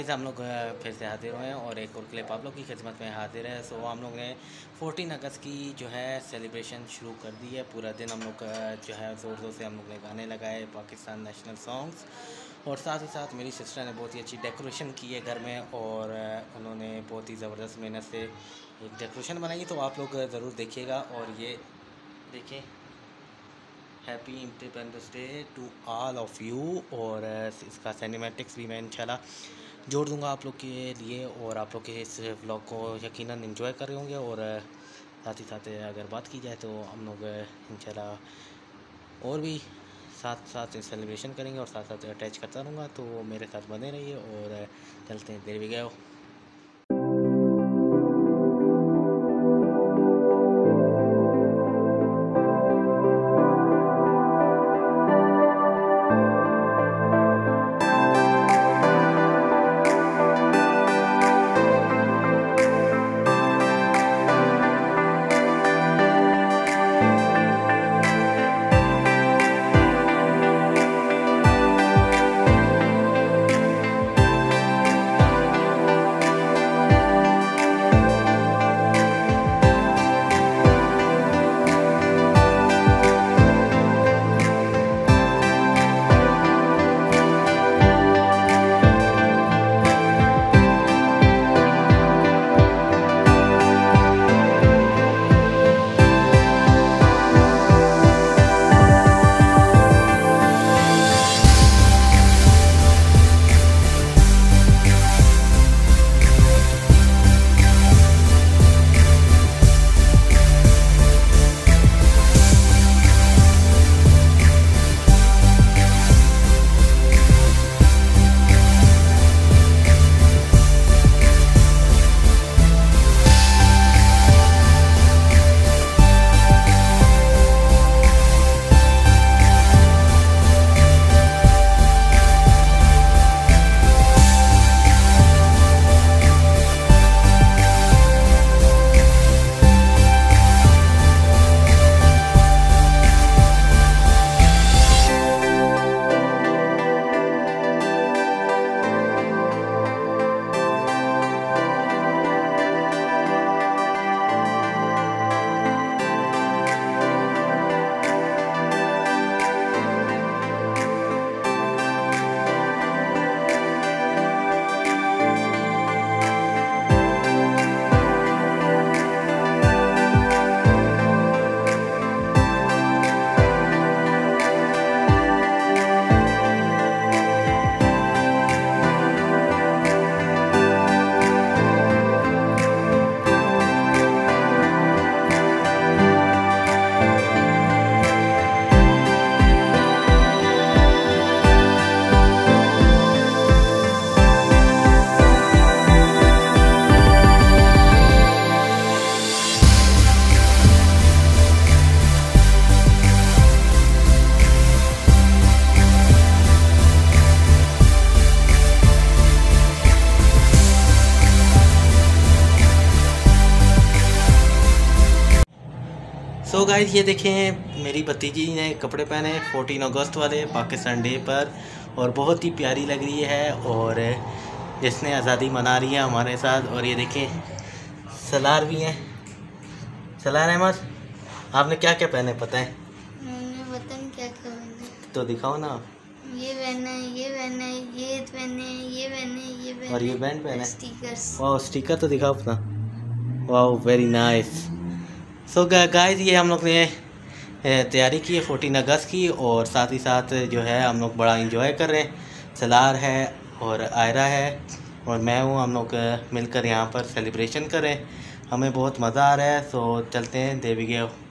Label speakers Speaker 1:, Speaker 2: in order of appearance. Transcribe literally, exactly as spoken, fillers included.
Speaker 1: Guys हम लोग फिर से हाजिर हुए हैं और एक और क्लिप आप लोग की खिदमत में हाजिर है। सो हम लोग ने फोर्टीन अगस्त की जो है सेलिब्रेशन शुरू कर दी है। पूरा दिन हम लोग जो है ज़ोर ज़ोर से हम लोग ने गाने लगाए, पाकिस्तान नेशनल सॉन्ग्स, और साथ ही साथ मेरी सिस्टर ने बहुत ही अच्छी डेकोरेशन की है घर में, और उन्होंने बहुत ही ज़बरदस्त मेहनत से एक डेकोरेशन बनाई। तो आप लोग ज़रूर देखिएगा। और ये देखिए, happy independence day to all of you. और इसका सिनेमैटिक्स भी मैं इंशाल्लाह जोड़ दूंगा आप लोग के लिए, और आप लोग के इस व्लॉग को यकीनन एंजॉय कर रहे होंगे। और साथ ही साथ अगर बात की जाए तो हम लोग इंशाल्लाह और भी साथ साथ सेलिब्रेशन करेंगे और साथ साथ अटैच करता रहूँगा। तो मेरे साथ बने रहिए और चलते हैं, देर भी गए हो। सो so गाइस, ये देखें मेरी भतीजी ने कपड़े पहने फोर्टीन अगस्त वाले पाकिस्तान डे पर, और बहुत ही प्यारी लग रही है और जिसने आज़ादी मना रही है हमारे साथ। और ये देखें सलार भी हैं। सलार अहमद, आपने क्या क्या पहने पता है?
Speaker 2: मैंने पता नहीं क्या क्या पहना।
Speaker 1: तो दिखाओ ना। ये
Speaker 2: पहना है, ये पहना है, ये पहने, ये पहने, ये पहने,
Speaker 1: और ये बैंड पहना है।
Speaker 2: स्टिकर्स।
Speaker 1: वाह, स्टिकर तो दिखाओ अपना। वाह, वेरी नाइस। सो गाइस, ये हम लोग ने तैयारी की है फोर्टीन अगस्त की, और साथ ही साथ जो है हम लोग बड़ा इंजॉय कर रहे हैं। सलार है और आयरा है और मैं हूँ, हम लोग मिलकर यहाँ पर सेलिब्रेशन कर रहे हैं। हमें बहुत मज़ा आ रहा है। सो चलते हैं, देवी गए।